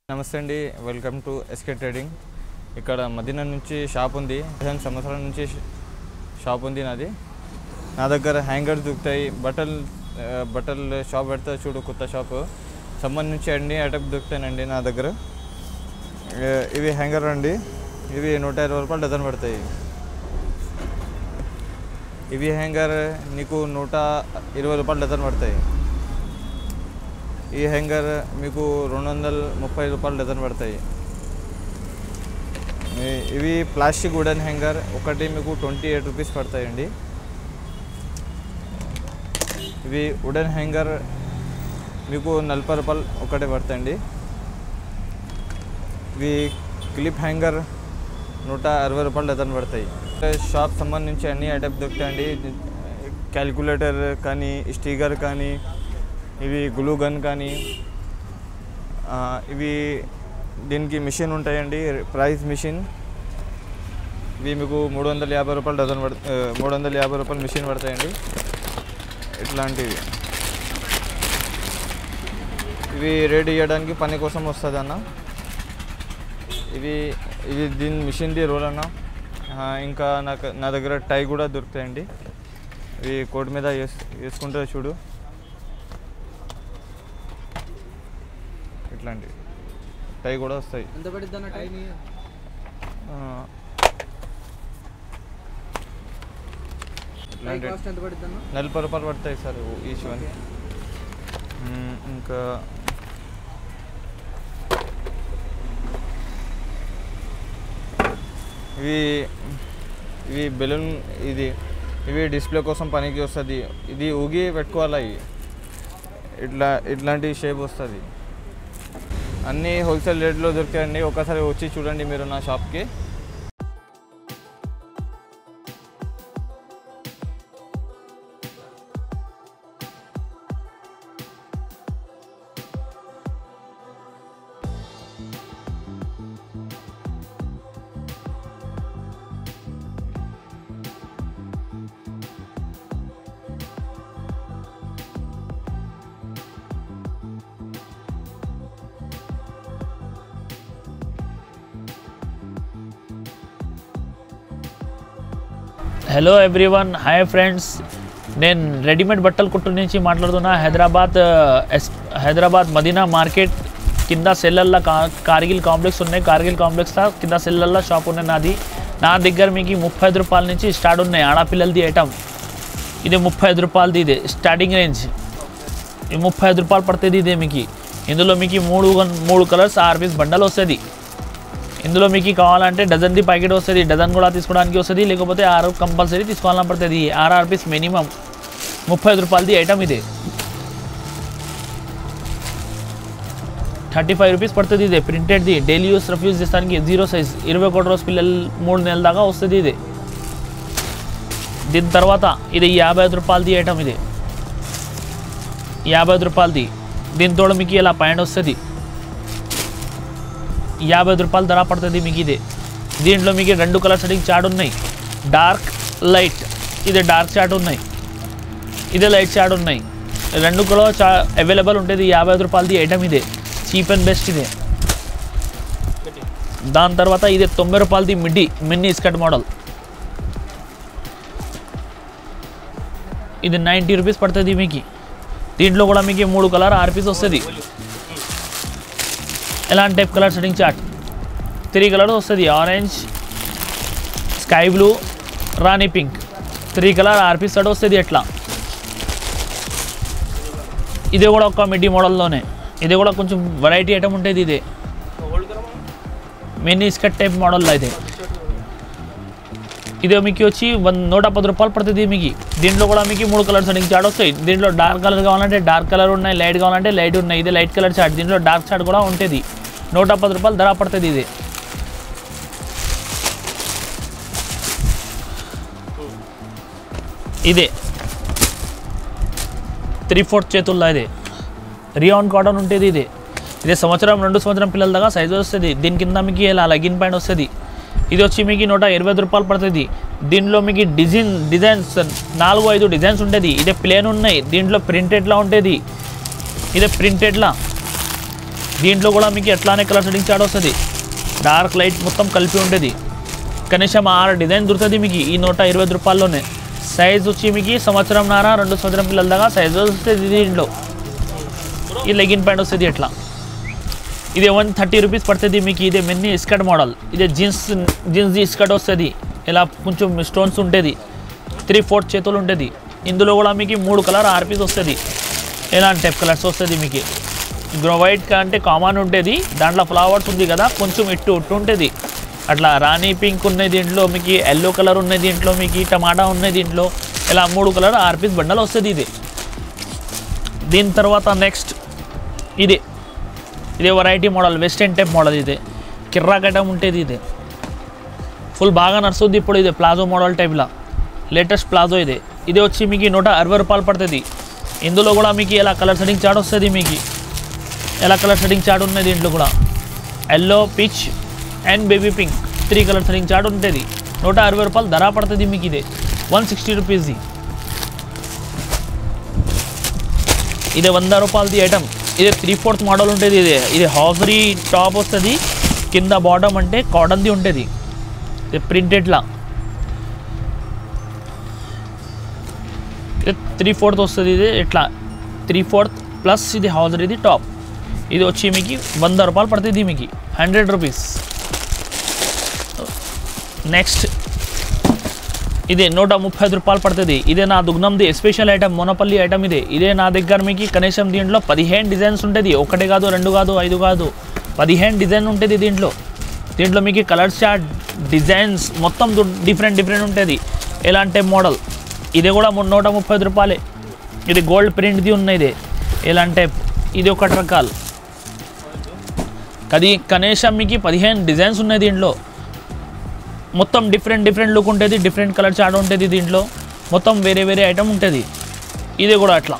నమస్తే అండి, welcome to SK trading. ఇక్కడ మదీనా నుంచి షాప్ ఉంది. 15 సంవత్సరాల నుంచి షాప్ ఉంది నాది. నా దగ్గర హ్యాంగర్స్ దొరుకుతాయి. బట్టలు షాప్ పెడతా చూడు, కొత్త షాప్ సంబంధించి అన్ని ఐటమ్స్ దొరుకుతాయండి నా దగ్గర. ఇవి హ్యాంగర్ అండి, ఇవి 120 రూపాయలు డజన్ పడతాయి. ఇవి హ్యాంగర్ నీకు 120 రూపాయలు డజన్ పడతాయి. ఈ హ్యాంగర్ మీకు 230 రూపాయలు డజన్ పడతాయి. ఇవి ప్లాస్టిక్ వుడెన్ హ్యాంగర్ ఒకటి మీకు 28 రూపీస్ పడతాయండి. ఇవి వుడెన్ హ్యాంగర్ మీకు 40 రూపాయలు ఒకటే పడతాయండి. ఇవి క్లిప్ హ్యాంగర్ 160 రూపాయలు డజన్ పడతాయి. షాప్ సంబంధించి అన్ని ఐటమ్స్ దొరుకుతాయండి. క్యాలిక్యులేటర్ కానీ, స్టిక్కర్ కానీ, ఇవి గ్లూ గన్ కానీ, ఇవి దీనికి మిషన్ ఉంటాయండి, ప్రైస్ మిషన్. ఇవి మీకు 350 రూపాయలు డజన్ 350 రూపాయలు మిషన్ పడతాయండి. ఇట్లాంటివి ఇవి రెడీ చేయడానికి పని కోసం వస్తుంది అన్న. ఇవి దీని మిషన్ది రోల్ అన్న. ఇంకా నా దగ్గర టై కూడా దొరుకుతాయండి. ఇవి కోట్ మీద వేసుకుంటే చూడు, ఇట్లాంటి టై కూడా వస్తాయి. ఎంత పడుతుందన్న టై? 40 రూపాయలు పడతాయి సార్ ఈచ్ వన్. ఇంకా ఇవి బెలూన్, ఇవి డిస్ప్లే కోసం పనికి వస్తుంది. ఇది ఊగి పెట్టుకోవాలి. ఇట్లాంటి షేప్ వస్తుంది. అన్నీ హోల్సేల్ రేట్లో దొరుకుతాయండి. ఒకసారి వచ్చి చూడండి మీరు నా షాప్కి. Hello everyone, hi friends. నేను రెడీమేడ్ బట్టలు కుట్టు నుంచి మాట్లాడుతున్నా. హైదరాబాద్ మదీనా మార్కెట్ కింద సెల్లల్లా కార్గిల్ కాంప్లెక్స్ ఉన్నాయి. కార్గిల్ కాంప్లెక్స్ కింద సెల్లల్లా షాప్ ఉన్నాయి నాది. నా దగ్గర మీకు 35 రూపాయల నుంచి స్టార్ట్ ఉన్నాయి. ఆడపిల్లలది ఐటమ్ ఇది 35 రూపాయలది. ఇదే స్టార్టింగ్ రేంజ్. ఇది 35 రూపాయలు పడుతుంది. ఇదే మీకు ఇందులో మీకు మూడు కలర్స్ 6 పీస్ బండల్ వస్తుంది. ఇందులో మీకు కావాలంటే డజన్ది ప్యాకెట్ వస్తుంది. డజన్ కూడా తీసుకోవడానికి వస్తుంది, లేకపోతే 6 కంపల్సరీ తీసుకోవాలని పడుతుంది. 6 పీస్ మినిమం 35 రూపాయలది ఐటమ్. ఇదే 35 రూపీస్ పడుతుంది. ఇదే ప్రింటెడ్ది, డైలీ యూస్ రఫ్యూజ్ చేస్తానికి 0 సైజ్ 21 రోజు పిల్లలు 3 నెలల దాకా వస్తుంది. ఇదే దీని తర్వాత ఇది 55 రూపాయలది ఐటమ్. ఇదే 55 రూపాయలది. దీంతో మీకు ఇలా ప్యాంట్ వస్తుంది. 50 రూపాయల ధర పడుతుంది మీకు. ఇదే దీంట్లో మీకు 2 కలర్ సెట్టింగ్ చార్ట్ ఉన్నాయి, డార్క్ లైట్. ఇదే డార్క్ చార్ట్ ఉన్నాయి, ఇదే లైట్ చార్ట్ ఉన్నాయి. 2 కలర్ అవైలబుల్ ఉంటుంది. 55 రూపాయలది ఐటమ్. ఇదే చీప్ అండ్ బెస్ట్. ఇదే దాని తర్వాత ఇదే 90 రూపాయలది మినీ స్కర్ట్ మోడల్. ఇది 90 రూపీస్ పడుతుంది మీకు. దీంట్లో కూడా మీకు 3 కలర్ 6 పీస్ వస్తుంది. ఎలాంటి type colour setting chart 3 colours వస్తుంది. ఆరెంజ్, స్కై బ్లూ, రాణి పింక్. 3 కలర్ 6 పీస్ సెట్ వస్తుంది. ఎట్లా ఇదే కూడా ఒక మిడ్డీ మోడల్లోనే. ఇది కూడా కొంచెం వెరైటీ ఐటమ్ ఉంటుంది. ఇదే మినీ స్కర్ట్ టైప్ మోడల్లో. అయితే ఇదే మీకు వచ్చి 110 రూపాయలు పడుతుంది మీకు. దీంట్లో కూడా మీకు 3 కలర్ సెట్టింగ్ చార్ట్ వస్తాయి. దీంట్లో డార్క్ కలర్ కావాలంటే డార్క్ కలర్ ఉన్నాయి, లైట్ కావాలంటే లైట్ ఉన్నాయి. ఇదే లైట్ కలర్ చార్ట్. దీంట్లో డార్క్ చార్ట్ కూడా ఉంటుంది. 110 రూపాయలు ధర పడుతుంది. ఇదే ఇదే 3/4 చేతుల్లో. ఇదే రియాన్ కాటన్ ఉంటుంది. ఇదే సంవత్సరం 2 సంవత్సరం పిల్లల దాకా సైజు వస్తుంది. దీని కింద మీకు ఇలా లెగిన్ ప్యాంట్ వస్తుంది. ఇది వచ్చి మీకు 120 రూపాయలు పడుతుంది. దీంట్లో మీకు డిజైన్స్ 4-5 డిజైన్స్ ఉంటుంది. ఇదే ప్లేన్ ఉన్నాయి. దీంట్లో ప్రింటెడ్లా ఉంటుంది. ఇదే ప్రింటెడ్లా దీంట్లో కూడా మీకు ఎట్లానే కలర్ సెట్టింగ్ చార్ట్ వస్తుంది, డార్క్ లైట్ మొత్తం కలిపి ఉంటుంది. కనీసం 6 డిజైన్ దొరుకుతుంది మీకు ఈ 120 రూపాయల్లోనే. సైజ్ వచ్చి మీకు సంవత్సరంన్నర 2 సంవత్సరం పిల్లల దాకా సైజ్ వస్తుంది. దీంట్లో ఈ లెగిన్ ప్యాంట్ వస్తుంది ఎట్లా. ఇది 130 రూపీస్ పడుతుంది మీకు. ఇదే మిన్నీ స్కర్ట్ మోడల్, ఇదే జీన్స్ స్కర్ట్ వస్తుంది. ఇలా కొంచెం స్టోన్స్ ఉంటుంది, 3/4 చేతులు ఉంటుంది. ఇందులో కూడా మీకు 3 కలర్ 6 పీస్ వస్తుంది. ఎలాంటి టైప్ కలర్స్ వస్తుంది మీకు. వైట్ అంటే కామన్ ఉంటుంది, దాంట్లో ఫ్లవర్స్ ఉంది కదా కొంచెం ఇట్టు ఉంటుంది. అట్లా రాణి పింక్ ఉన్నాయి దీంట్లో మీకు, ఎల్లో కలర్ ఉన్నాయి దీంట్లో మీకు, టమాటా ఉన్నాయి దీంట్లో. ఇలా 3 కలర్ 6 పీస్ బండల్ వస్తుంది ఇది. దీని తర్వాత నెక్స్ట్ ఇదే variety model, western type model. ఇదే కిర్రా కటం ఉంటుంది. ఇదే ఫుల్ బాగా నడుస్తుంది ఇప్పుడు. ఇదే ప్లాజో మోడల్ టైప్లా, లేటెస్ట్ ప్లాజో. ఇదే వచ్చి మీకు 160 రూపాయలు పడుతుంది. ఇందులో కూడా మీకు ఎలా కలర్ సెట్టింగ్ చార్ట్ వస్తుంది మీకు. ఎలా కలర్ సెట్టింగ్ చార్ట్ ఉన్నాయి దీంట్లో కూడా, yellow, peach and baby pink 3 colour setting chart ఉంటుంది. 160 రూపాయలు ధర పడుతుంది మీకు. ఇదే 160 రూపీస్ది. ఇదే 100 రూపాయలది ఐటమ్. ఇదే 3/4 మోడల్ ఉంటుంది. ఇది హాజరీ టాప్ వస్తుంది, కింద బాటమ్ అంటే కాటన్ది ఉంటుంది. ఇది ప్రింటెడ్లా. ఇది 3/4 వస్తుంది. ఇది ఎట్లా 3/4 ప్లస్ ఇది హాజరీది టాప్. ఇది వచ్చి మీకు 100 రూపాయలు పడుతుంది మీకు, 100 రూపీస్. నెక్స్ట్ ఇదే 135 రూపాయలు పడుతుంది. ఇదే నా దుగ్నంది స్పెషల్ ఐటమ్, మొనపల్లి ఐటమ్. ఇదే నా దగ్గర మీకు కనీసం దీంట్లో 15 డిజైన్స్ ఉంటుంది. 1 కాదు, 2 కాదు, 5 కాదు, 15 డిజైన్ ఉంటుంది దీంట్లో. మీకు కలర్ చార్ట్, డిజైన్స్ మొత్తం డిఫరెంట్ ఉంటుంది. ఎలాంటి మోడల్. ఇదే కూడా 130 రూపాయలే. ఇది గోల్డ్ ప్రింట్ది ఉన్నది. ఎలాంటి టైప్. ఇది 1 రకాలు. అది కనీసం మీకు 15 డిజైన్స్ ఉన్నాయి దీంట్లో. మొత్తం డిఫరెంట్ లుక్ ఉంటుంది, డిఫరెంట్ కలర్ చార్ట్ ఉంటుంది దీంట్లో. మొత్తం వేరే ఐటమ్ ఉంటుంది. ఇది కూడా అట్లా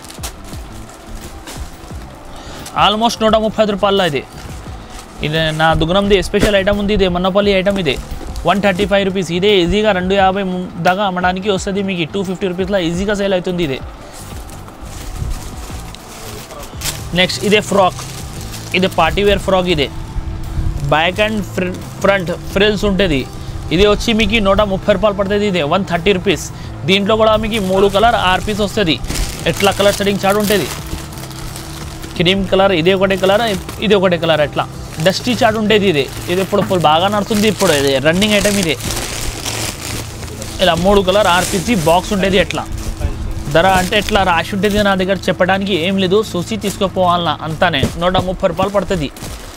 ఆల్మోస్ట్ 130 రూపాయల. ఇది నా దుగ్నంది స్పెషల్ ఐటమ్ ఉంది. ఇదే మన్నపల్లి ఐటమ్. ఇదే 135 రూపీస్. ఇదే ఈజీగా 250 దాకా అమ్మడానికి వస్తుంది మీకు. 250 రూపీస్లో ఈజీగా సేల్ అవుతుంది ఇదే. నెక్స్ట్ ఇదే ఫ్రాక్. ఇది పార్టీవేర్ ఫ్రాక్. ఇదే బ్యాక్ అండ్ ఫ్రంట్ ఫ్రిల్స్ ఉంటుంది. ఇది వచ్చి మీకు 130 రూపాయలు పడుతుంది. ఇదే 130 రూపీస్. దీంట్లో కూడా మీకు 3 కలర్ 6 పీస్ వస్తుంది. ఎట్లా కలర్ సెట్టింగ్ చార్ట్ ఉంటుంది. క్రీమ్ కలర్, ఇదే 1 కలర్, ఇది 1 కలర్. ఎట్లా డస్టీ చార్ట్ ఉంటుంది. ఇది ఇప్పుడు బాగా నడుస్తుంది ఇప్పుడు. ఇది రన్నింగ్ ఐటమ్. ఇదే ఇలా 3 కలర్ 6 పీస్ బాక్స్ ఉంటుంది. ఎట్లా ధర అంటే ఎట్లా రాసి ఉంటుంది నా దగ్గర, చెప్పడానికి ఏం లేదు, చూసి తీసుకుపోవాలన్నా అంతానే. 130 రూపాయలు పడుతుంది.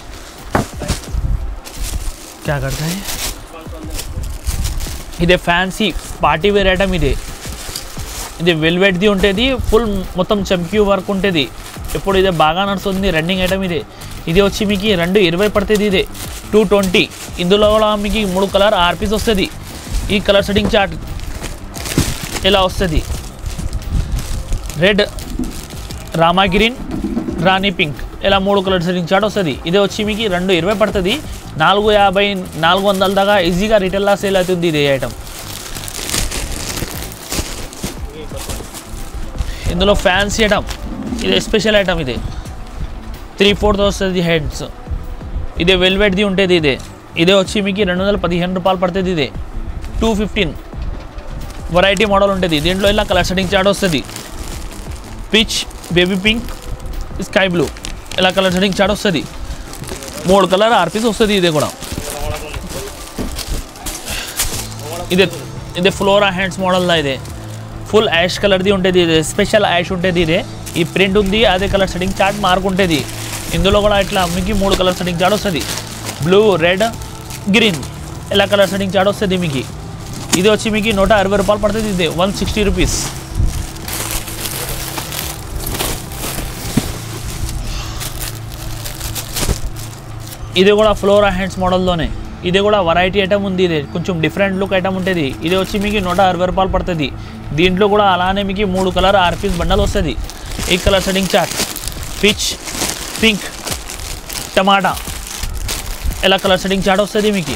క్యా కడతా హై. ఇదే ఫ్యాన్సీ పార్టీవేర్ ఐటమ్. ఇది వెల్వెట్ది ఉంటుంది. ఫుల్ మొత్తం చమ్కీ వర్క్ ఉంటుంది. ఇప్పుడు ఇదే బాగా నడుస్తుంది రన్నింగ్ ఐటమ్. ఇది వచ్చి మీకు 220 పడుతుంది. ఇదే 220. ఇందులో కూడా మీకు 3 కలర్ 6 పీస్ వస్తుంది. ఈ కలర్ సెట్టింగ్ చార్ట్ ఇలా వస్తుంది. రెడ్, రామా గ్రీన్, రాణి పింక్ ఇలా 3 కలర్ సెట్టింగ్ చార్ట్ వస్తుంది. ఇదే వచ్చి మీకు 220 పడుతుంది. 450, 400 దాకా ఈజీగా రిటైల్లో సేల్ అవుతుంది ఇదే ఐటమ్. ఇందులో ఫ్యాన్సీ ఐటమ్. ఇది స్పెషల్ ఐటమ్. ఇది 3/4 వస్తుంది హెడ్స్. ఇదే వెల్వెట్ది ఉంటుంది. ఇదే వచ్చి మీకు 215 రూపాయలు పడుతుంది. ఇదే 215. వెరైటీ మోడల్ ఉంటుంది. దీంట్లో ఇలా కలర్ సెట్టింగ్ చార్ట్ వస్తుంది. Peach, baby pink, sky blue ఇలా కలర్ సెట్టింగ్ చార్ట్ వస్తుంది. 3 కలర్ 6 పీస్ వస్తుంది. ఇదే కూడా ఇదే ఫ్లోరా హ్యాండ్స్ మోడల్లా. ఇదే ఫుల్ యాష్ కలర్ది ఉంటుంది. ఇదే స్పెషల్ యాష్ ఉంటుంది. ఇదే ఈ ప్రింట్ ఉంది, అదే కలర్ సెట్టింగ్ చార్ట్ మార్క్ ఉంటుంది. ఇందులో కూడా ఇట్లా మీకు 3 కలర్ సెట్టింగ్ చార్ట్ వస్తుంది. బ్లూ, రెడ్, గ్రీన్ ఇలా కలర్ సెట్టింగ్ చార్ట్ వస్తుంది మీకు. ఇది వచ్చి మీకు 160 రూపాయలు పడుతుంది. ఇదే 160 రూపీస్. ఇది కూడా ఫ్లోరా హ్యాండ్స్ మోడల్లోనే. ఇది కూడా వెరైటీ ఐటమ్ ఉంది. ఇది కొంచెం డిఫరెంట్ లుక్ ఐటమ్ ఉంటుంది. ఇది వచ్చి మీకు 160 రూపాయలు పడుతుంది. దీంట్లో కూడా అలానే మీకు 3 కలర్ 6 పీస్ బండల్ వస్తుంది. ఈ colour setting chart peach, pink, టమాటా ఇలా కలర్ సెట్టింగ్ చార్ట్ వస్తుంది మీకు.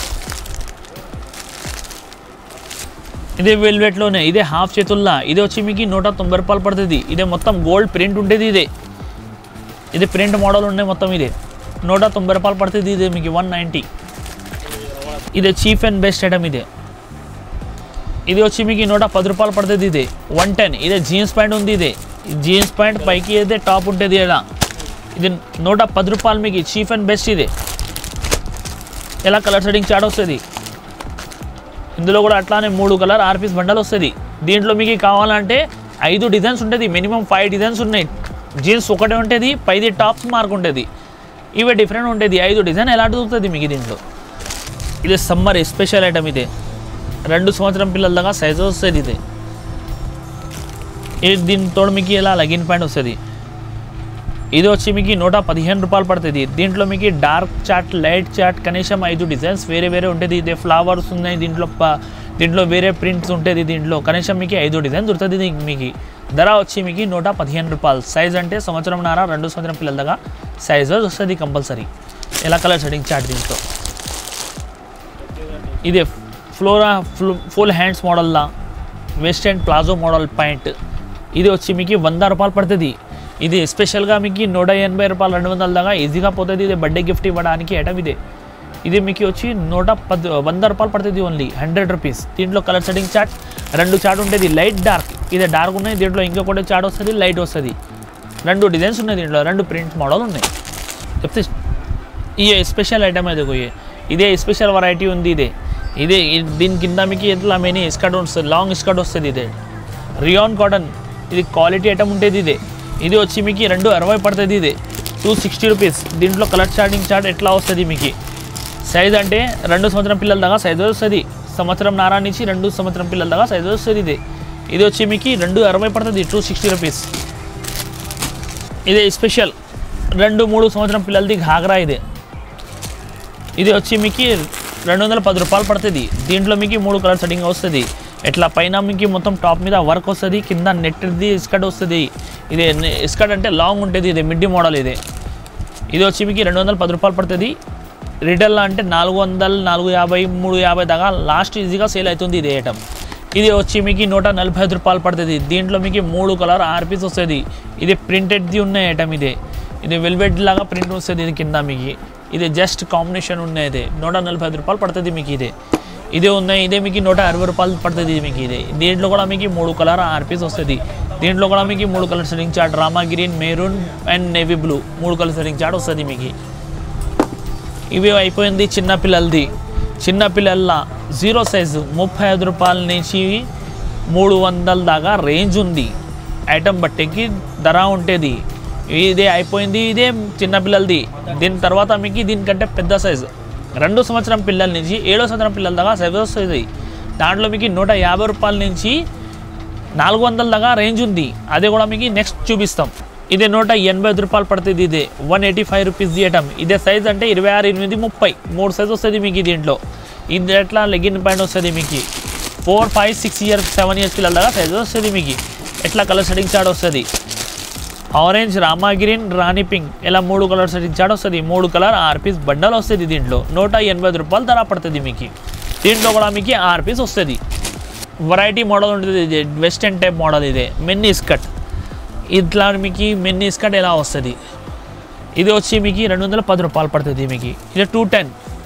ఇదే వెల్వెట్లోనే. ఇదే హాఫ్ చేతుల్లా. ఇది వచ్చి మీకు 190 రూపాయలు పడుతుంది. ఇదే మొత్తం గోల్డ్ ప్రింట్ ఉంటుంది. ఇది ప్రింట్ మోడల్ ఉన్నాయి మొత్తం. 190 రూపాయలు పడుతుంది ఇదే మీకు 190. ఇదే చీప్ అండ్ బెస్ట్ ఐటమ్ ఇదే. ఇది వచ్చి మీకు 110 రూపాయలు పడుతుంది ఇదే 110. ఇదే జీన్స్ ప్యాంట్ ఉంది ఇదే జీన్స్ ప్యాంట్ పైకి అయితే టాప్ ఉంటుంది ఇలా ఇది 110 రూపాయలు మీకు చీప్ అండ్ బెస్ట్ ఇదే. ఎలా కలర్ సెట్టింగ్ చార్ట్ వస్తుంది ఇందులో కూడా అట్లానే 3 కలర్ 6 పీస్ బండల్ వస్తుంది. దీంట్లో మీకు కావాలంటే 5 డిజైన్స్ ఉంటుంది మినిమం 5 డిజైన్స్ ఉన్నాయి. జీన్స్ ఒకటే ఉంటుంది పైది టాప్స్ మార్క్ ఉంటుంది ఇవే డిఫరెంట్ ఉంటుంది 5 డిజైన్ ఎలా దొరుకుతుంది మీకు దీంట్లో. ఇది సమ్మర్ స్పెషల్ ఐటమ్ ఇదే 2 సంవత్సరం పిల్లల దాకా సైజు వస్తుంది ఇదే. దీంతో మీకు ఇలా లెగిన్ ప్యాంట్ వస్తుంది. ఇది వచ్చి మీకు 115 రూపాయలు పడుతుంది. దీంట్లో మీకు డార్క్ చాట్ లైట్ చాట్ కనీసం 5 డిజైన్స్ వేరే వేరే ఉంటుంది. ఇదే ఫ్లవర్స్ ఉన్నాయి దీంట్లో వేరే ప్రింట్స్ ఉంటుంది. దీంట్లో కనీసం మీకు 5 డిజైన్ దొరుకుతుంది మీకు. ధర వచ్చి మీకు 115 రూపాయలు. సైజ్ అంటే 1.5 సంవత్సరం 2 సంవత్సరం పిల్లల దాకా సైజ్ వస్తుంది కంపల్సరీ. ఎలా కలర్ సెట్టింగ్ చాట్ దీంట్లో. ఇదే ఫుల్ హ్యాండ్స్ మోడల్లా వెస్టర్న్ ప్లాజో మోడల్ ప్యాంట్. ఇది వచ్చి మీకు 100 రూపాయలు పడుతుంది. ఇది స్పెషల్గా మీకు 180 రూపాయలు 200 దాకా ఈజీగా పోతుంది. ఇది బర్త్డే గిఫ్ట్ ఇవ్వడానికి ఐటమ్ ఇదే. ఇది మీకు వచ్చి 100 రూపాయలు పడుతుంది ఓన్లీ 100 రూపీస్. దీంట్లో కలర్ సెట్టింగ్ చార్ట్ 2 చార్ట్ ఉంటుంది లైట్ డార్క్. ఇది డార్క్ ఉన్నాయి దీంట్లో ఇంకొకటి చార్ట్ వస్తుంది లైట్ వస్తుంది. 2 డిజైన్స్ ఉన్నాయి దీంట్లో 2 ప్రింట్స్ మోడల్ ఉన్నాయి. చెప్తే ఇదే స్పెషల్ ఐటమ్ అది ఇదే స్పెషల్ వెరైటీ ఉంది ఇదే దీని కింద మీకు ఇట్లా మెనీ స్కర్ట్ వస్తుంది లాంగ్ స్కర్ట్ వస్తుంది. ఇదే రియాన్ కాటన్ ఇది క్వాలిటీ ఐటమ్ ఉంటుంది ఇది వచ్చి మీకు 260 పడుతుంది. ఇదే 260 రూపీస్. దీంట్లో కలర్ చార్టింగ్ చార్ట్ ఎట్లా వస్తుంది మీకు సైజ్ అంటే 2 సంవత్సరం పిల్లల దాకా సైజ్ వస్తుంది. 1.5 సంవత్సరం నుంచి 2 సంవత్సరం పిల్లల దాకా సైజ్ వస్తుంది. ఇది వచ్చి మీకు 260 పడుతుంది 260 రూపీస్. ఇదే స్పెషల్ 2-3 సంవత్సరం పిల్లలది ఘాగ్రా ఇది వచ్చి మీకు 210 రూపాయలు పడుతుంది. దీంట్లో మీకు 3 కలర్ సెట్టింగ్ వస్తుంది. ఎట్లా పైన మీకు మొత్తం టాప్ మీద వర్క్ వస్తుంది కింద నెట్ది స్కర్ట్ వస్తుంది. ఇదే స్కర్ట్ అంటే లాంగ్ ఉంటుంది ఇది మిడ్డీ మోడల్ ఇది వచ్చి మీకు 210 రూపాయలు పడుతుంది. రిటైల్లో అంటే 400 450 350 దాకా లాస్ట్ ఈజీగా సేల్ అవుతుంది ఇది ఐటమ్. ఇది వచ్చి మీకు 145 రూపాయలు పడుతుంది. దీంట్లో మీకు 3 కలర్ 6 పీస్ వస్తుంది. ఇది ప్రింటెడ్ది ఉన్న ఐటమ్ ఇది వెల్వెట్ లాగా ప్రింట్ వస్తుంది ఇది కింద మీకు. ఇది జస్ట్ కాంబినేషన్ ఉన్నాయి 145 రూపాయలు పడుతుంది మీకు ఇదే ఉన్నాయి. ఇదే మీకు 160 రూపాయలు పడుతుంది మీకు దీంట్లో కూడా మీకు 3 కలర్ 6 పీస్ వస్తుంది. దీంట్లో కూడా మీకు 3 colour setting chart Rama green maroon and navy blue 3 colour setting chart వస్తుంది మీకు. ఇవి అయిపోయింది చిన్నపిల్లల 0 సైజు 35 రూపాయల నుంచి 300 దాకా రేంజ్ ఉంది. ఐటమ్ బట్టేకి ధర ఉంటుంది. ఇదే అయిపోయింది ఇదే చిన్నపిల్లలది. దీని తర్వాత మీకు దీనికంటే పెద్ద సైజు 2 సంవత్సరం పిల్లల నుంచి 7 సంవత్సరం పిల్లల దాకా సైజ్ వస్తుంది. దాంట్లో మీకు 150 రూపాయల నుంచి 400 దాకా రేంజ్ ఉంది. అదే కూడా మీకు నెక్స్ట్ చూపిస్తాం. ఇదే 185 రూపాయలు పడుతుంది. ఇదే 185 రూపీస్ ఐటమ్. ఇదే సైజ్ అంటే 26, 28, 30 3 సైజ్ వస్తుంది మీకు దీంట్లో. ఇది ఎట్లా లెగిన్ ప్యాంట్ వస్తుంది మీకు 4, 5, 6 ఇయర్స్ 7 ఇయర్స్ పిల్లల దాకా సైజ్ వస్తుంది మీకు. ఎట్లా కలర్ సెట్టింగ్ చార్ట్ వస్తుంది ఆరెంజ్ రామా గ్రీన్ రాణి పింక్ ఇలా 3 కలర్ సెట్టింగ్ చార్ట్ వస్తుంది. 3 కలర్ 6 పీస్ బండల్ వస్తుంది. దీంట్లో 180 రూపాయలు ధర పడుతుంది మీకు. దీంట్లో కూడా మీకు 6 పీస్ వస్తుంది. వెరైటీ మోడల్ ఉంటుంది వెస్టర్న్ టైప్ మోడల్ ఇదే మిన్నీ స్కర్ట్. ఇట్లా మీకు మిన్నీ స్కర్ట్ ఎలా వస్తుంది ఇది వచ్చి మీకు 210 రూపాయలు పడుతుంది మీకు. ఇది 210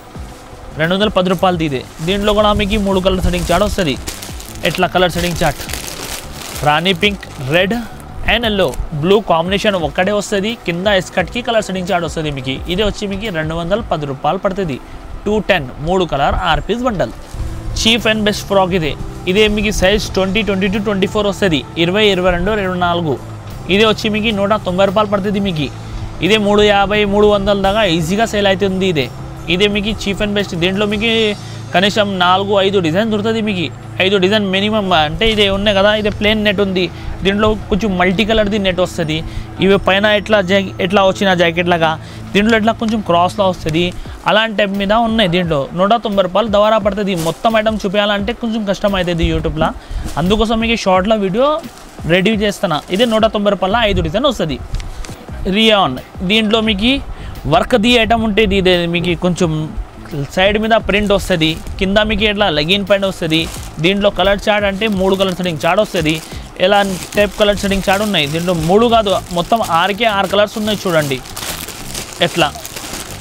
210 రూపాయలది ఇదే. దీంట్లో కూడా మీకు 3 కలర్ సెట్టింగ్ చార్ట్ వస్తుంది. ఎట్లా కలర్ సెట్టింగ్ చార్ట్ రాణి pink red and yellow blue combination ఒక్కటే వస్తుంది. కింద స్కర్ట్కి కలర్ సెట్టింగ్ చార్ట్ వస్తుంది మీకు. ఇది వచ్చి మీకు 210 రూపాయలు పడుతుంది. 210 3 colour 6 piece bundle. Cheap and best frock ఇదే మీకు సైజ్ 20, 22, 24 వస్తుంది. 20, 22, 24 ఇదే వచ్చి మీకు 190 రూపాయలు పడుతుంది మీకు. ఇదే 350, 300 దాకా ఈజీగా సేల్ అవుతుంది ఇదే మీకు చీప్ అండ్ బెస్ట్. దీంట్లో మీకు కనీసం 4-5 డిజైన్ దొరుకుతుంది మీకు. 5 డిజైన్ మినిమం అంటే ఇదే ఉన్నాయి కదా. ఇదే ప్లేన్ నెట్ ఉంది. దీంట్లో కొంచెం మల్టీ కలర్ది నెట్ వస్తుంది. ఇవి పైన ఎట్లా వచ్చిన జాకెట్ లాగా దీంట్లో ఇట్లా కొంచెం క్రాస్లో వస్తుంది. అలాంటి టైప్ మీద ఉన్నాయి. దీంట్లో 190 రూపాయలు దవారా పడుతుంది. మొత్తం ఐటమ్ చూపించాలంటే కొంచెం కష్టం అవుతుంది యూట్యూబ్లో. అందుకోసం మీకు షార్ట్లో వీడియో రెడీ చేస్తున్నా. ఇదే 190 రూపాయల 5 డిజైన్ వస్తుంది. రియాన్ దీంట్లో మీకు వర్క్ది ఐటమ్ ఉంటుంది. ఇదే మీకు కొంచెం సైడ్ మీద ప్రింట్ వస్తుంది. కింద మీకు ఇట్లా లెగిన్ ప్యాంట్ వస్తుంది. దీంట్లో కలర్ చార్ట్ అంటే 3 కలర్ సెట్టింగ్ చార్ట్ వస్తుంది. ఎలా టైప్ కలర్ సెట్టింగ్ చార్ట్ ఉన్నాయి. దీంట్లో 3 కాదు మొత్తం 6 కలర్స్ ఉన్నాయి చూడండి. ఎట్లా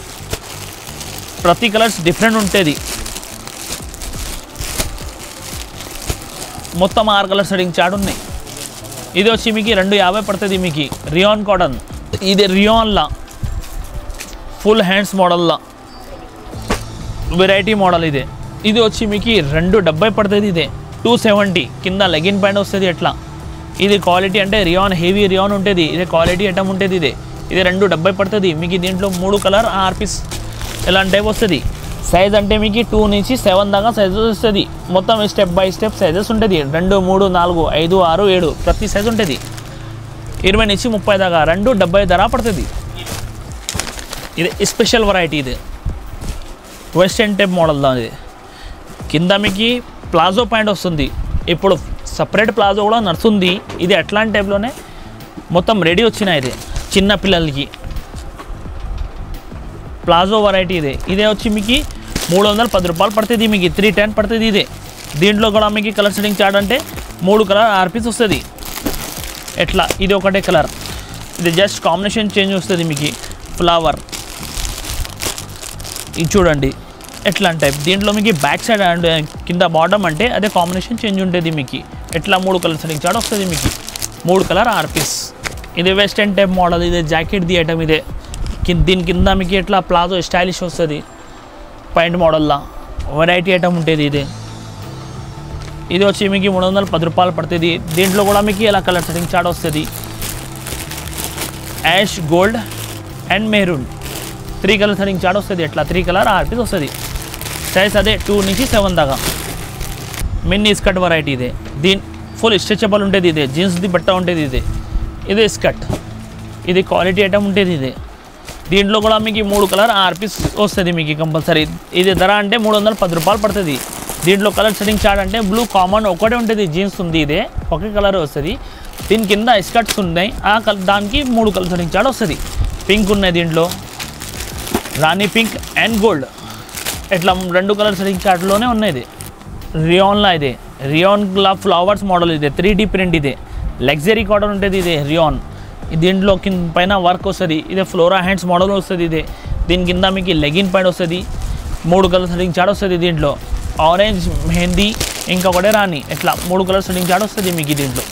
ప్రతి కలర్స్ డిఫరెంట్ ఉంటుంది. మొత్తం 6 కలర్ సెట్టింగ్ చార్ట్ ఉన్నాయి. ఇది వచ్చి మీకు 250 పడుతుంది. మీకు రియాన్ కాటన్, ఇది రియాన్లా ఫుల్ హ్యాండ్స్ మోడల్లా వెరైటీ మోడల్ ఇదే. ఇది వచ్చి మీకు 270 పడుతుంది. ఇదే 270 కింద లెగిన్ ప్యాంట్ వస్తుంది. ఎట్లా ఇది క్వాలిటీ అంటే రియాన్ హెవీ రియాన్ ఉంటుంది. ఇదే క్వాలిటీ ఐటమ్ ఉంటుంది. ఇది 270 పడుతుంది. మీకు దీంట్లో 3 కలర్ 6 పీస్ ఇలాంటి టైప్ వస్తుంది. సైజ్ అంటే మీకు 2 నుంచి 7 దాకా సైజెస్ వస్తుంది. మొత్తం స్టెప్ బై స్టెప్ సైజెస్ ఉంటుంది. 2, 3, 4, 5, 6, 7 ప్రతి సైజ్ ఉంటుంది. 20 నుంచి 30 దాకా 270 ధర పడుతుంది. ఇది స్పెషల్ వెరైటీ. ఇది వెస్టర్న్ టైప్ మోడల్ ఇది. కింద మీకు ప్లాజో ప్యాంట్ వస్తుంది. ఇప్పుడు సపరేట్ ప్లాజో కూడా నడుస్తుంది. ఇది అట్లాంటి టైప్లోనే మొత్తం రెడీ వచ్చినాయి. ఇది చిన్న పిల్లలకి ప్లాజో వెరైటీ. ఇదే వచ్చి మీకు 310 రూపాయలు పడుతుంది. మీకు 310 పడుతుంది. ఇదే దీంట్లో కూడా మీకు కలర్ సెట్టింగ్ చార్ట్ అంటే 3 కలర్ 6 పీస్ వస్తుంది. ఎట్లా ఇది ఒకటే కలర్. ఇది జస్ట్ కాంబినేషన్ చేంజ్ వస్తుంది. మీకు ఫ్లవర్ ఇది చూడండి ఎట్లా టైప్. దీంట్లో మీకు బ్యాక్ సైడ్ అండ్ కింద బాటమ్ అంటే అదే కాంబినేషన్ చేంజ్ ఉంటుంది. మీకు ఎట్లా 3 కలర్ సెట్టింగ్ చార్ట్ వస్తుంది. మీకు 3 కలర్ 6 పీస్. ఇది వెస్టర్న్ టైప్ మోడల్. ఇదే జాకెట్ ది ఐటమ్. ఇదే దీని కింద మీకు ఎట్లా ప్లాజో స్టైలిష్ వస్తుంది. పాయింట్ మోడల్లా వెరైటీ ఐటమ్ ఉంటుంది. ఇది వచ్చి మీకు 310 రూపాయలు పడుతుంది. దీంట్లో కూడా మీకు ఇలా కలర్ సెట్టింగ్ చార్ట్ వస్తుంది. Ash, gold and maroon 3 colour setting chart వస్తుంది. ఎట్లా 3 కలర్ 6 పీస్ వస్తుంది. సైజ్ అదే 2 నుంచి 7 దాకా. Mini skirt variety. ఇదే దీని ఫుల్ స్ట్రెచబుల్ ఉంటుంది. ఇదే జీన్స్ది బట్ట ఉంటుంది. ఇదే స్కర్ట్. ఇది క్వాలిటీ ఐటమ్ ఉంటుంది. దీంట్లో కూడా మీకు 3 కలర్ 6 పీస్ వస్తుంది. మీకు కంపల్సరీ ఇది ధర అంటే 310 రూపాయలు పడుతుంది. దీంట్లో కలర్ సెట్టింగ్ చార్ట్ అంటే బ్లూ కామన్ ఒకటే ఉంటుంది. జీన్స్ ఉంది. ఇదే ఒకే కలర్ వస్తుంది. దీని కింద స్కర్ట్స్ ఉన్నాయి. దానికి 3 కలర్ సెట్టింగ్ చార్ట్ వస్తుంది. పింక్ ఉన్నాయి. దీంట్లో రాణి పింక్ అండ్ గోల్డ్ ఇట్లా 2 కలర్ సెట్టింగ్ చార్ట్లోనే ఉన్నాయి. రియాన్లా ఇదే రియాన్లా ఫ్లవర్స్ మోడల్. ఇదే 3D ప్రింట్. ఇదే లగ్జరీ కాటన్ ఉంటుంది. ఇదే రియాన్. దీంట్లో కింద పైన వర్క్ వస్తుంది. ఇదే ఫ్లోరా హ్యాండ్స్ మోడల్ వస్తుంది. ఇదే దీని కింద మీకు లెగిన్ ప్యాంట్ వస్తుంది. 3 కలర్ సెట్టింగ్ చార్ట్ వస్తుంది. దీంట్లో ఆరెంజ్, మెహందీ, ఇంకొకటే రాణి ఇట్లా 3 కలర్ సెట్టింగ్ చార్ట్ వస్తుంది. మీకు దీంట్లో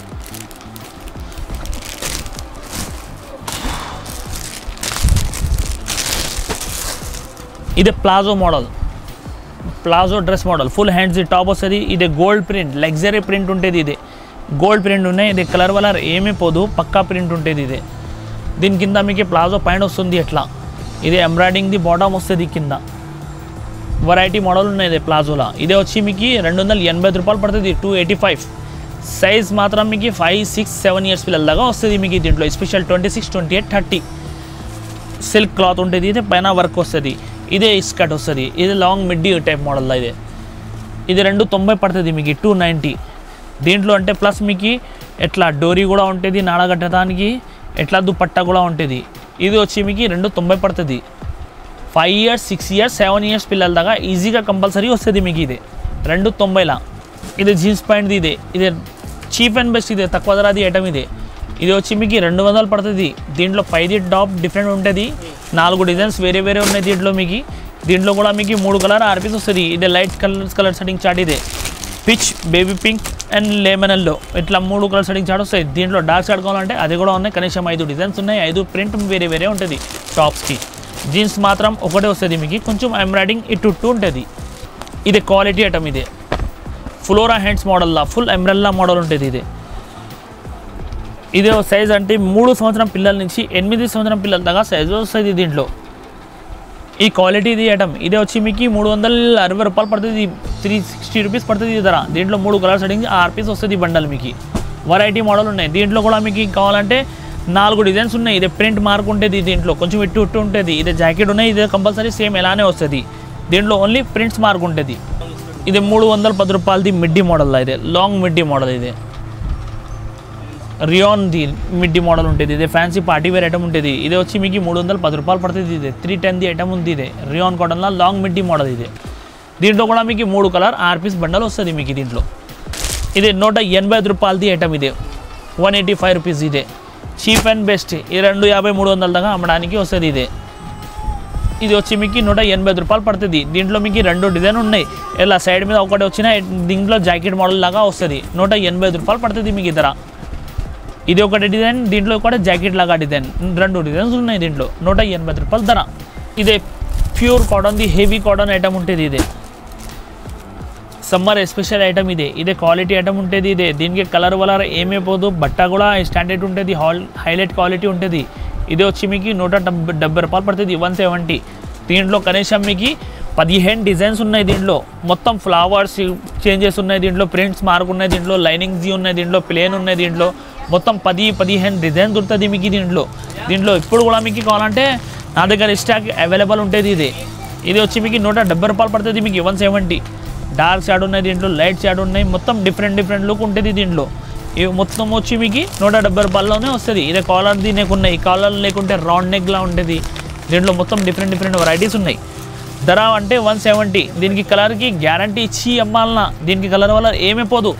ఇదే palazzo model. Palazzo dress model full hands top వస్తుంది. ఇదే గోల్డ్ ప్రింట్ లగ్జరీ ప్రింట్ ఉంటుంది. ఇదే గోల్డ్ ప్రింట్ ఉన్నాయి. ఇది కలర్ వలర్ ఏమీ పోదు. పక్కా ప్రింట్ ఉంటుంది. ఇదే దీని కింద మీకు ప్లాజో ప్యాంట్ వస్తుంది. ఎట్లా ఇదే ఎంబ్రాయిడింగ్ది బాటమ్ వస్తుంది. కింద వెరైటీ మోడల్ ఉన్నాయి. ఇదే ప్లాజోలా. ఇదే వచ్చి మీకు 280 రూపాయలు పడుతుంది. 285 సైజ్ మాత్రం మీకు 5, 6, 7 ఇయర్స్ పిల్లల దాకా వస్తుంది. మీకు దీంట్లో స్పెషల్ 26, 28, 30 సిల్క్ క్లాత్ ఉంటుంది. ఇదే పైన వర్క్ వస్తుంది. ఇదే స్కర్ట్ వస్తుంది. ఇది లాంగ్ మిడ్డీ టైప్ మోడల్లో. ఇది 290 పడుతుంది. మీకు 290. దీంట్లో అంటే ప్లస్ మీకు ఎట్లా డోరీ కూడా ఉంటుంది. నాడగట్టడానికి ఎట్లా దుపట్టా కూడా ఉంటుంది. ఇది వచ్చి మీకు 290 పడుతుంది. 5 ఇయర్స్, 6 ఇయర్స్, 7 ఇయర్స్ పిల్లల దాకా ఈజీగా కంపల్సరీ వస్తుంది. మీకు ఇది 290లా. ఇది జీన్స్ ప్యాంట్ది. ఇదే చీప్ అండ్ బెస్ట్. ఇదే తక్కువ ధరది ఐటమ్. ఇది వచ్చి మీకు 200 పడుతుంది. దీంట్లో పైది టాప్ డిఫరెంట్ ఉంటుంది. 4 డిజైన్స్ వేరే వేరే ఉన్నాయి. దీంట్లో కూడా మీకు 3 కలర్ 6 పీస్ వస్తుంది. ఇదే లైట్ కలర్ సెట్టింగ్ చార్ట్. ఇదే peach, baby pink and lemon yellow ఇట్లా 3 కలర్ సెట్టింగ్ చార్ట్ వస్తాయి. దీంట్లో డార్క్ షార్ట్ కావాలంటే అది కూడా ఉన్నాయి. కనీసం 5 డిజైన్స్ ఉన్నాయి. 5 ప్రింట్ వేరే వేరే ఉంటుంది టాప్స్కి. జీన్స్ మాత్రం ఒకటే వస్తుంది. మీకు కొంచెం ఎంబ్రాయిడింగ్ ఇటు ఉంటుంది. ఇది క్వాలిటీ ఐటమ్. ఇదే ఫ్లోరా హ్యాండ్స్ మోడల్లా ఫుల్ ఎంబ్రెల్లా మోడల్ ఉంటుంది. ఇదే సైజ్ అంటే 3 సంవత్సరం పిల్లల నుంచి 8 సంవత్సరం పిల్లల దాకా సైజు వస్తుంది. దీంట్లో ఈ క్వాలిటీ ఇది ఐటమ్. ఇదే వచ్చి మీకు 360 రూపాయలు పడుతుంది. 360 రూపీస్ పడుతుంది ధర. దీంట్లో 3 కలర్ సెట్టింగ్ 6 పీస్ వస్తుంది. బండల్ మీకు వెరైటీ మోడల్ ఉన్నాయి. దీంట్లో కూడా మీకు కావాలంటే 4 డిజైన్స్ ఉన్నాయి. ఇదే ప్రింట్ మార్క్ ఉంటుంది. దీంట్లో కొంచెం ఇట్టు ఉంటుంది. ఇదే జాకెట్ ఉన్నాయి. ఇదే కంపల్సరీ సేమ్ ఎలానే వస్తుంది. దీంట్లో ఓన్లీ ప్రింట్స్ మార్క్ ఉంటుంది. ఇది 310 రూపాయలది మిడ్డీ మోడల్. ఇదే లాంగ్ మిడ్డీ మోడల్. ఇదే రియాన్ది మిడ్డీ మోడల్ ఉంటుంది. ఇదే ఫ్యాన్సీ పార్టీ వేర్ ఐటమ్ ఉంటుంది. ఇదే వచ్చి మీకు 310 రూపాయలు పడుతుంది. ఇదే 310ది ఐటమ్ ఉంది. ఇదే రియాన్ కాటన్లో లాంగ్ మిడ్డీ మోడల్. దీంట్లో కూడా మీకు 3 కలర్ 6 పీస్ బండల్ వస్తుంది. మీకు దీంట్లో ఇది 185 రూపాయలది ఐటమ్. ఇదే 185 రూపీస్. ఇదే చీప్ అండ్ బెస్ట్. ఈ 250, 300 దాకా అమ్మడానికి వస్తుంది. ఇది వచ్చి మీకు 185 రూపాయలు పడుతుంది. దీంట్లో మీకు 2 డిజైన్ ఉన్నాయి. ఇలా సైడ్ మీద ఒకటి వచ్చినా దీంట్లో జాకెట్ మోడల్ లాగా వస్తుంది. 185 రూపాయలు పడుతుంది మీకు ఇతర. ఇది ఒకటి డిజైన్, దీంట్లో కూడా జాకెట్ లాగా డిజైన్, 2 డిజైన్స్ ఉన్నాయి దీంట్లో. 185 రూపాయలు ధర. ఇదే ప్యూర్ కాటన్ ది హెవీ కాటన్ ఐటమ్ ఉంటుంది. ఇదే సమ్మర్ ఎస్పెషల్ ఐటమ్. ఇదే క్వాలిటీ ఐటమ్ ఉంటుంది. దీనికి కలర్ వలర్ ఏమైపోదు, బట్ట కూడా స్టాండర్డ్ ఉంటుంది, హైలైట్ క్వాలిటీ ఉంటుంది. ఇది వచ్చి మీకు 170 రూపాయలు పడుతుంది, 170. దీంట్లో కనీసం మీకు 15 డిజైన్స్ ఉన్నాయి. దీంట్లో మొత్తం ఫ్లవర్స్ చేంజెస్ ఉన్నాయి, దీంట్లో ప్రింట్స్ మార్క్ ఉన్నాయి, దీంట్లో లైనింగ్ జీ ఉన్నాయి, దీంట్లో ప్లేన్ ఉన్నాయి, దీంట్లో మొత్తం 10-15 డిజైన్స్ దొరుకుతుంది మీకు దీంట్లో ఇప్పుడు కూడా మీకు కావాలంటే నా దగ్గర స్టాక్ అవైలబుల్ ఉంటుంది. ఇది వచ్చి మీకు 170 రూపాయలు పడుతుంది మీకు, 170. డార్క్ షాడ్ ఉన్నాయి, దీంట్లో లైట్ షాడ్ ఉన్నాయి, మొత్తం డిఫరెంట్ లుక్ ఉంటుంది దీంట్లో. ఇవి మొత్తం వచ్చి మీకు 170 రూపాయల్లోనే వస్తుంది. ఇదే కాలర్ నెక్ ఉన్నాయి, కాలర్ లేకుంటే రౌండ్ నెక్లా ఉంటుంది. దీంట్లో మొత్తం డిఫరెంట్ వెరైటీస్ ఉన్నాయి. ధర అంటే 170. దీనికి కలర్కి గ్యారంటీ ఇచ్చి అమ్మాలన్నా, దీనికి కలర్ వల్ల ఏమైపోదు,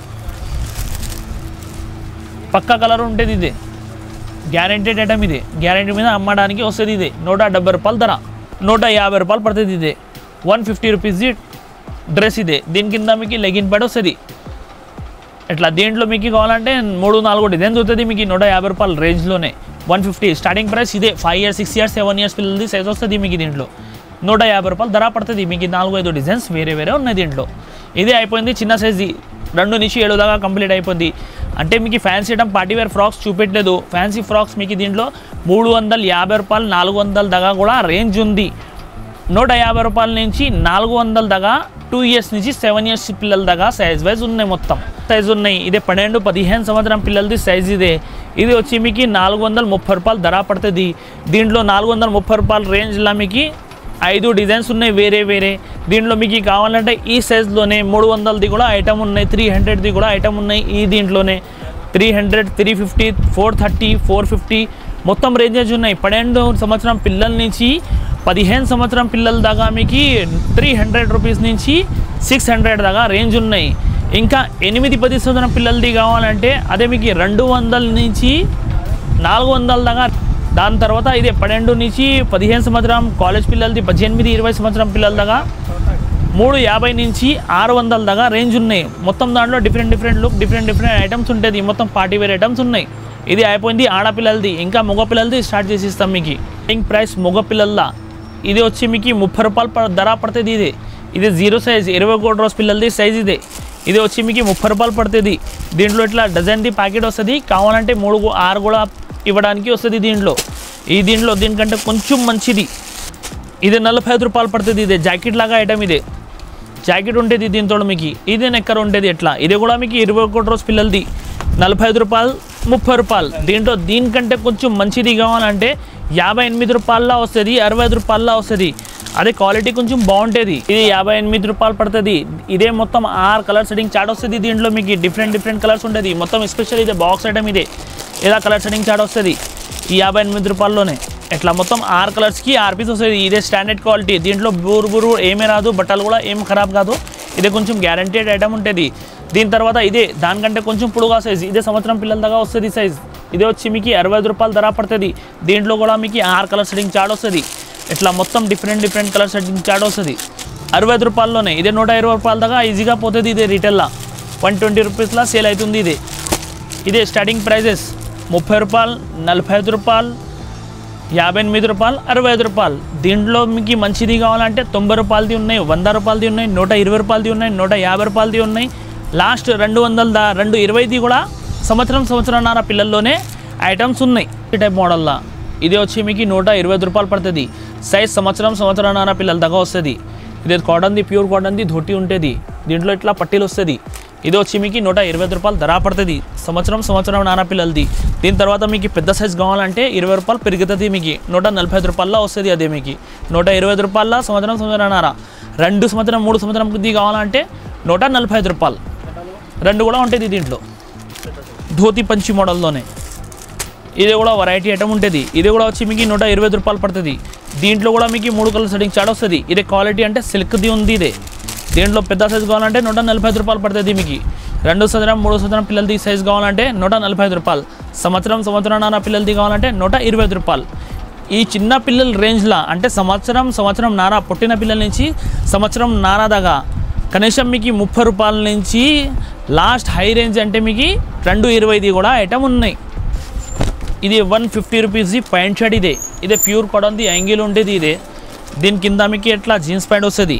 పక్కా కలర్ ఉంటుంది. ఇదే గ్యారంటీడ్ ఐటమ్. గ్యారంటీ మీద అమ్మడానికి వస్తుంది. 170 రూపాయలు ధర. 150 రూపాయలు పడుతుంది. 150 రూపీస్ డ్రెస్. దీని కింద మీకు లెగిన్ ప్యాడ్ వస్తుంది. ఇట్లా దీంట్లో మీకు కావాలంటే 3-4 డిజైన్స్ వస్తుంది మీకు 150 రూపాయల రేంజ్లోనే. 150 starting price. 5 years 6 years 7 years పిల్లలది సైజ్ వస్తుంది మీకు దీంట్లో. 150 రూపాయలు ధర పడుతుంది మీకు. 4-5 డిజైన్స్ వేరే ఉన్నాయి దీంట్లో. ఇదే అయిపోయింది చిన్న సైజ్. 2 నుంచి 7 దాకా కంప్లీట్ అయిపోయింది. అంటే మీకు fancy item party wear frocks చూపెట్టలేదు. ఫ్యాన్సీ ఫ్రాక్స్ మీకు దీంట్లో 350 రూపాయలు 400 దాకా కూడా రేంజ్ ఉంది. 150 రూపాయల నుంచి 400 దాకా 2 ఇయర్స్ నుంచి 7 ఇయర్స్ పిల్లల దాకా సైజ్ వైజ్ ఉన్నాయి, మొత్తం సైజ్ ఉన్నాయి. 12-15 సంవత్సరం పిల్లలది సైజ్. ఇది వచ్చి మీకు 430 రూపాయలు ధర పడుతుంది. దీంట్లో 430 రూపాయల రేంజ్లో మీకు 5 డిజైన్స్ ఉన్నాయి వేరే. దీంట్లో మీకు కావాలంటే ఈ సైజ్లోనే 300ది కూడా ఐటమ్ ఉన్నాయి, 300ది కూడా ఐటమ్ ఉన్నాయి. ఈ దీంట్లోనే 300, 350, 430, 450 మొత్తం రేంజెస్ ఉన్నాయి. 12 సంవత్సరం పిల్లల నుంచి 15 సంవత్సరం పిల్లల దాకా మీకు 300 రూపీస్ నుంచి 600 దాకా రేంజ్ ఉన్నాయి. ఇంకా 8-10 సంవత్సరం పిల్లలది కావాలంటే అదే మీకు 200 నుంచి 400 దాకా. దాని తర్వాత 12 నుంచి 15 సంవత్సరం కాలేజ్ పిల్లలది, 18-20 సంవత్సరం పిల్లల దాకా 350 నుంచి 600 దాకా రేంజ్ ఉన్నాయి. మొత్తం దాంట్లో డిఫరెంట్ లుక్, డిఫరెంట్ ఐటమ్స్ ఉంటుంది. మొత్తం పార్టీ వేర్ ఐటమ్స్ ఉన్నాయి. ఇది అయిపోయింది ఆడపిల్లలది. ఇంకా మగ పిల్లలది స్టార్ట్ చేసి ఇస్తాం మీకు. స్టార్టింగ్ ప్రైస్ మగ పిల్లల ఇది వచ్చి మీకు 30 రూపాయలు ధర పడుతుంది. ఇది 0 సైజ్ 21 రోజు పిల్లలది సైజ్. ఇది వచ్చి మీకు 30 రూపాయలు పడుతుంది. దీంట్లో ఇట్లా డజన్ది ప్యాకెట్ వస్తుంది. కావాలంటే 3-6 కూడా ఇవ్వడానికి వస్తుంది దీంట్లో. దీనికంటే కొంచెం మంచిది. ఇది 45 రూపాయలు పడుతుంది. జాకెట్ లాగా ఐటమ్. జాకెట్ ఉంటుంది దీంతో మీకు. ఇదే నెక్కర్ ఉంటుంది ఎట్లా. ఇది కూడా మీకు 21 రోజు పిల్లలది 45 రూపాయలు, 30 రూపాయలు. దీనికంటే కొంచెం మంచిది కావాలంటే 58 రూపాయల్లో వస్తుంది, 65 రూపాయల్లో వస్తుంది. అదే క్వాలిటీ కొంచెం బాగుంటుంది. ఇది 58 రూపాయలు పడుతుంది. ఇదే మొత్తం 6 కలర్ సెట్టింగ్ చాట్ వస్తుంది. దీంట్లో మీకు డిఫరెంట్ కలర్స్ ఉంటుంది. మొత్తం స్పెషల్ బాక్స్ ఐటమ్. ఇలా కలర్ సెట్టింగ్ చాట్ వస్తుంది ఈ 58 రూపాయల్లోనే. ఇట్లా మొత్తం 6 కలర్స్కి 6 పీస్ వస్తుంది. ఇదే స్టాండర్డ్ క్వాలిటీ. దీంట్లో బూరు ఏమీ రాదు, బట్టలు కూడా ఏం ఖరాబ్ కాదు. ఇదే కొంచెం గ్యారంటీడ్ ఐటమ్ ఉంటుంది. దీని తర్వాత దానికంటే కొంచెం పొడుగా సైజ్. ఇదే సంవత్సరం పిల్లల దాకా వస్తుంది సైజ్. ఇదే వచ్చి మీకు 65 రూపాయలు ధర పడుతుంది. దీంట్లో కూడా మీకు 6 కలర్ సెట్టింగ్ చాట్ వస్తుంది. ఇట్లా మొత్తం డిఫరెంట్ కలర్ సెట్టింగ్ చాట్ వస్తుంది 65 రూపాయల్లోనే. 120 రూపాయల దాకా ఈజీగా పోతుంది. రీటైల్లో 120 రూపీస్లా సేల్ అవుతుంది. ఇదే స్టార్టింగ్ ప్రైజెస్ 30 రూపాయలు, 45 రూపాయలు, 58 రూపాయలు, 65 రూపాయలు. దీంట్లో మీకు మంచిది కావాలంటే 90 రూపాయలది ఉన్నాయి, 100 రూపాయలది ఉన్నాయి, 120 రూపాయలది ఉన్నాయి, 150 రూపాయలది ఉన్నాయి. లాస్ట్ 220ది కూడా సంవత్సరంన్నర పిల్లల్లోనే ఐటమ్స్ ఉన్నాయి. ఈ టైప్ మోడల్లా ఇది వచ్చి మీకు 120 రూపాయలు పడుతుంది. సైజ్ సంవత్సరంన్నర పిల్లల దాకా వస్తుంది. ఇది కాటన్ది, ప్యూర్ కాటన్ది ధోతి ఉంటుంది. దీంట్లో ఇట్లా పట్టీలు వస్తుంది. ఇది వచ్చి మీకు 120 రూపాయలు ధర పడుతుంది. సంవత్సరంన్నర పిల్లలది. దీని తర్వాత మీకు పెద్ద సైజ్ కావాలంటే 20 రూపాయలు పెరుగుతుంది. మీకు 145 రూపాయల్లో వస్తుంది. అదే మీకు 120 రూపాయల సంవత్సరంన్నర. 2 సంవత్సరం 3 సంవత్సరం కొద్ది కావాలంటే 145 రూపాయలు. 2 కూడా ఉంటుంది దీంట్లో. ధోతి పంచి మోడల్లోనే. ఇది కూడా వెరైటీ ఐటమ్ ఉంటుంది. ఇది కూడా వచ్చి మీకు 120 రూపాయలు పడుతుంది. దీంట్లో కూడా మీకు 3 కలర్ సెట్టింగ్ చాట్ వస్తుంది. ఇది క్వాలిటీ అంటే సిల్క్ది ఉంది. దీంట్లో పెద్ద సైజ్ కావాలంటే 145 రూపాయలు పడుతుంది మీకు. 2 సంవత్సరం 3 సంవత్సరం పిల్లలది సైజ్ కావాలంటే 145 రూపాయలు. సంవత్సరంన్నర పిల్లలది కావాలంటే 120 రూపాయలు. ఈ చిన్న పిల్లల రేంజ్లో అంటే సంవత్సరం నారా పుట్టిన పిల్లల నుంచి సంవత్సరం నారా దాకా కనీసం మీకు 30 రూపాయల నుంచి లాస్ట్ హై రేంజ్ అంటే మీకు 220 కూడా ఐటమ్ ఉన్నాయి. ఇది 150 రూపీస్ది ప్యాంట్ షర్ట్. ఇదే ప్యూర్ కాటన్ది యాంగిల్ ఉండేది. దీని కింద మీకు ఎట్లా జీన్స్ ప్యాంట్ వస్తుంది.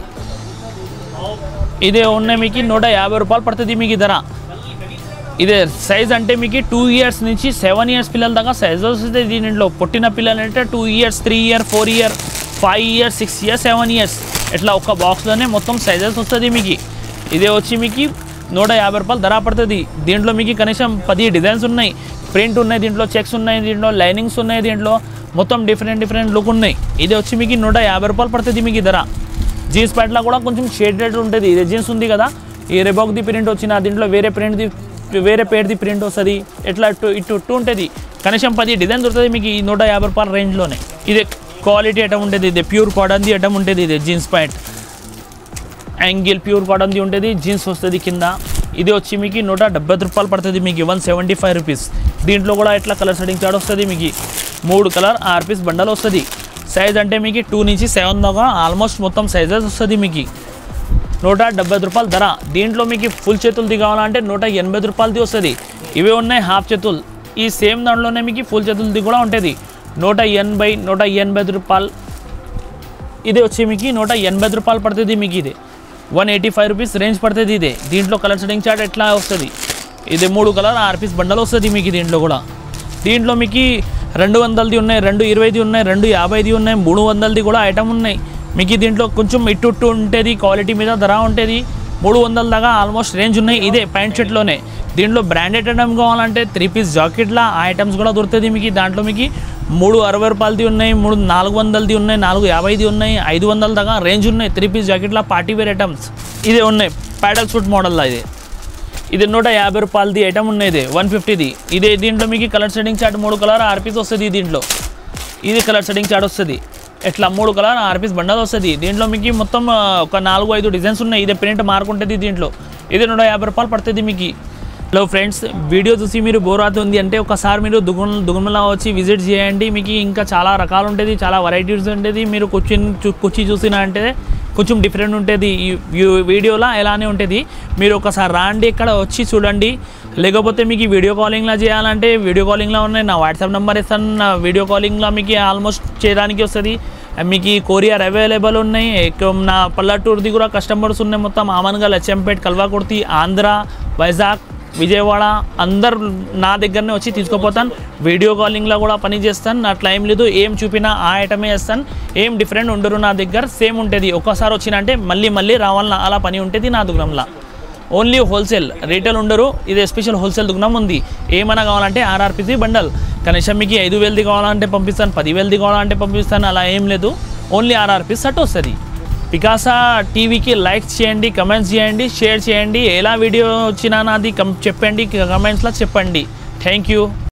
ఇదే ఉన్నాయి మీకు 150 రూపాయలు పడుతుంది మీకు ధర. ఇదే సైజ్ అంటే మీకు 2 ఇయర్స్ నుంచి 7 ఇయర్స్ పిల్లల దాకా సైజ్ వస్తుంది. దీనిలో పుట్టిన పిల్లలు అంటే 2 years 3 year 4 year 5 years 6 years 7 years ఇట్లా ఒక బాక్స్లోనే మొత్తం సైజెస్ వస్తుంది మీకు. ఇదే వచ్చి మీకు 150 రూపాయలు ధర పడుతుంది. దీంట్లో మీకు కనీసం 10 డిజైన్స్ ఉన్నాయి, ప్రింట్ ఉన్నాయి, దీంట్లో చెక్స్ ఉన్నాయి, దీంట్లో లైనింగ్స్ ఉన్నాయి, దీంట్లో మొత్తం డిఫరెంట్ లుక్ ఉన్నాయి. ఇది వచ్చి మీకు 150 రూపాయలు పడుతుంది మీకు ధర. జీన్స్ ప్యాంట్లో కూడా కొంచెం షేడెడ్ ఉంటుంది. ఇదే జీన్స్ ఉంది కదా, ఈ రెబాక్ది ప్రింట్ వచ్చిన దీంట్లో వేరే పేరుది ప్రింట్ వస్తుంది. ఎట్లా ఇటు ఉంటుంది. కనీసం 10 డిజైన్స్ వస్తుంది మీకు ఈ 150 రూపాయల రేంజ్లోనే. ఇదే క్వాలిటీ ఐటమ్ ఉంటుంది. ఇదే ప్యూర్ కాటన్ది ఐటమ్ ఉంటుంది. ఇదే జీన్స్ ప్యాంట్ యాంగిల్ ప్యూర్ కాటన్ది ఉంటుంది, జీన్స్ వస్తుంది కింద. ఇది వచ్చి మీకు 170 రూపాయలు పడుతుంది మీకు 175 రూపీస్. దీంట్లో కూడా ఇట్లా కలర్ సెట్టింగ్ చార్ట్ వస్తుంది మీకు. 3 కలర్ 6 పీస్ బండల్ వస్తుంది. సైజ్ అంటే మీకు 2 నుంచి 7 దాకా ఆల్మోస్ట్ మొత్తం సైజెస్ వస్తుంది మీకు. 170 రూపాయలు ధర. దీంట్లో మీకు ఫుల్ చేతులది కావాలంటే 180 రూపాయలది వస్తుంది. ఇవే ఉన్నాయి హాఫ్ చేతులు. ఈ సేమ్ దాంట్లోనే మీకు ఫుల్ చేతులది కూడా ఉంటుంది. 180 రూపాయలు. ఇది వచ్చి మీకు 180 రూపాయలు పడుతుంది మీకు. ఇది 185 రూపీస్ రేంజ్ పడుతుంది. దీంట్లో కలర్ సెట్టింగ్ చార్ట్ ఎట్లా వస్తుంది. ఇది 3 కలర్ 6 పీస్ బండల్ వస్తుంది మీకు. దీంట్లో కూడా దీంట్లో మీకు 200ది ఉన్నాయి, 220ది ఉన్నాయి, 250ది ఉన్నాయి, 300ది కూడా ఐటమ్ ఉన్నాయి మీకు. దీంట్లో కొంచెం ఇటు ఉంటుంది, క్వాలిటీ మీద ధర ఉంటుంది. 300 దాకా ఆల్మోస్ట్ రేంజ్ ఉన్నాయి. ఇదే ప్యాంట్ షర్ట్లోనే. దీంట్లో బ్రాండెడ్ ఐటమ్ కావాలంటే 3 పీస్ జాకెట్లా ఆ ఐటమ్స్ కూడా దొరుకుతుంది మీకు. దాంట్లో మీకు 360 రూపాయలది ఉన్నాయి, 400ది ఉన్నాయి, 450ది ఉన్నాయి, 500 దాకా రేంజ్ ఉన్నాయి. 3 పీస్ జాకెట్లా పార్టీ వేర్ ఐటమ్స్ ఇదే ఉన్నాయి. ప్యాడల్ సూట్ మోడల్లో ఇది 150 రూపాయలది ఐటమ్ ఉన్నాయి. ఇది 150ది. దీంట్లో మీకు colour setting chart 3 colour 6 piece వస్తుంది. దీంట్లో ఇది కలర్ సెట్టింగ్ చార్ట్ వస్తుంది. ఇట్లా 3 కలర్ 6 పీస్ బండల్ వస్తుంది. దీంట్లో మీకు మొత్తం ఒక 4-5 డిజైన్స్ ఉన్నాయి. ఇదే ప్రింట్ మార్కుంటుంది దీంట్లో. ఇది 150 రూపాయలు పడుతుంది మీకు. హలో ఫ్రెండ్స్, వీడియో చూసి మీరు బోర్ అవుతుంది అంటే ఒకసారి మీరు దుగుమల వచ్చి విజిట్ చేయండి. మీకు ఇంకా చాలా రకాలు ఉంటుంది, చాలా వెరైటీస్ ఉంటుంది. మీరు కూర్చి చూసినా అంటే కొంచెం డిఫరెంట్ ఉంటుంది. ఈ వీడియోలో ఎలానే ఉంటుంది. మీరు ఒకసారి రాండి, ఇక్కడ వచ్చి చూడండి. లేకపోతే మీకు వీడియో కాలింగ్లో చేయాలంటే వీడియో కాలింగ్లో ఉన్నాయి. నా వాట్సాప్ నెంబర్ ఇస్తాను. నా వీడియో కాలింగ్లో మీకు ఆల్మోస్ట్ చేయడానికి వస్తుంది. మీకు కొరియర్ అవైలబుల్ ఉన్నాయి. నా పల్లెటూరుది కూడా కస్టమర్స్ ఉన్నాయి. మొత్తం ఆమన్గల్, అచ్చంపేట్, కల్వాకుర్తి, ఆంధ్ర, వైజాగ్, విజయవాడ అందరు నా దగ్గరనే వచ్చి తీసుకుపోతాను. వీడియో కాలింగ్లో కూడా పని చేస్తాను. అట్లా ఏం లేదు, ఏం చూపినా ఆ ఐటమే వేస్తాను. ఏం డిఫరెంట్ ఉండరు నా దగ్గర, సేమ్ ఉంటుంది. ఒక్కసారి వచ్చినంటే మళ్ళీ రావాలన్నా అలా పని ఉంటుంది నా దుకాణంలో. ఓన్లీ హోల్సేల్, రీటైల్ ఉండరు. ఇది స్పెషల్ హోల్సేల్ దుకాణం ఉంది. ఏమైనా కావాలంటే 6 పీస్ బండల్. కనీసం మీకు 5,000ది కావాలంటే పంపిస్తాను, 10,000ది కావాలంటే పంపిస్తాను. అలా ఏం లేదు, ఓన్లీ 6 పీస్ సెట్ వస్తుంది. పికాసా టీవీకి లైక్ చేయండి, కమెంట్స్ చేయండి, షేర్ చేయండి. ఎలా వీడియో వచ్చినా నాది చెప్పండి, కమెంట్స్లో చెప్పండి. Thank you.